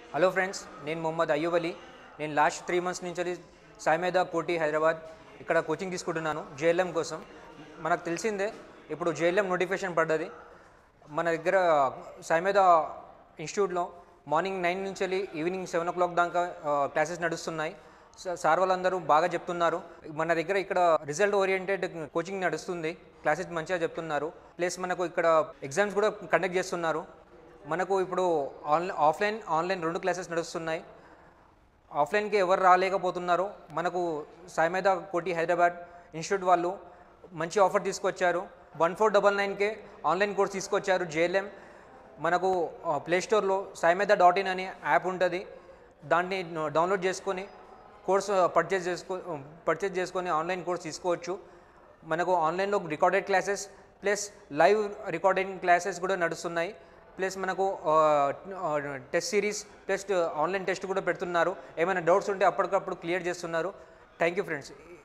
Hello friends, నేను మొహమ్మద్ అయ్యూబ్ అలీ. నేను last 3 months నుంచి సాయిమేద కోటి హైదరాబాద్ ఇక్కడ కోచింగ్ తీసుకుంటున్నాను జేఎల్ఎం కోసం. మనకు తెలిసిందే ఇప్పుడు జేఎల్ఎం నోటిఫికేషన్ పడ్డది. మన దగ్గర సాయిమేద ఇన్స్టిట్యూట్లో మార్నింగ్ 9 నుంచి ఈవినింగ్ 7 o'clock దాకా క్లాసెస్ నడుస్తున్నాయి. సార్ వాళ్ళందరూ బాగా చెప్తున్నారు. మన దగ్గర ఇక్కడ రిజల్ట్ ఓరియంటెడ్ కోచింగ్ నడుస్తుంది. క్లాసెస్ మంచిగా చెప్తున్నారు. ప్లస్ మనకు ఇక్కడ ఎగ్జామ్స్ కూడా కండక్ట్ చేస్తున్నారు. మనకు ఇప్పుడు ఆన్లైన్ 2 క్లాసెస్ నడుస్తున్నాయి. ఆఫ్లైన్కి ఎవరు రాలేకపోతున్నారో మనకు సాయిమేద కోటి హైదరాబాద్ ఇన్స్టిట్యూట్ వాళ్ళు మంచి ఆఫర్ తీసుకొచ్చారు. 1499కే ఆన్లైన్ కోర్స్ తీసుకొచ్చారు జేఎల్ఎం. మనకు ప్లేస్టోర్లో saimeda.in అనే యాప్ ఉంటుంది. దాన్ని డౌన్లోడ్ చేసుకొని కోర్స్ పర్చేజ్ చేసుకొని ఆన్లైన్ కోర్స్ తీసుకోవచ్చు. మనకు ఆన్లైన్లో recorded classes plus live recording classes కూడా నడుస్తున్నాయి. ప్లస్ మనకు test series test online test కూడా పెడుతున్నారు. ఏమైనా డౌట్స్ ఉంటే అప్పటికప్పుడు క్లియర్ చేస్తున్నారు. Thank you friends.